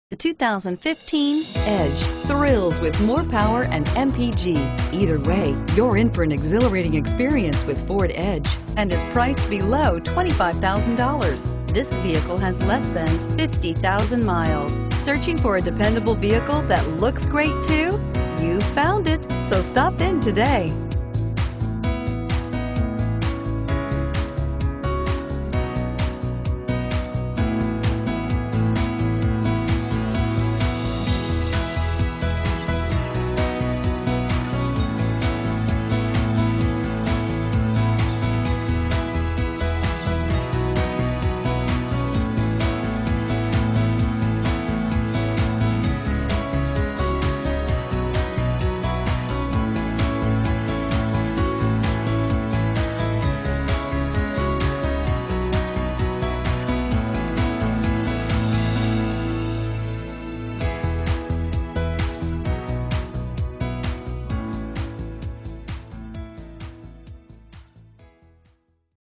The 2015 Edge thrills with more power and MPG. Either way, you're in for an exhilarating experience with Ford Edge and is priced below $25,000. This vehicle has less than 50,000 miles. Searching for a dependable vehicle that looks great too? You found it, so stop in today.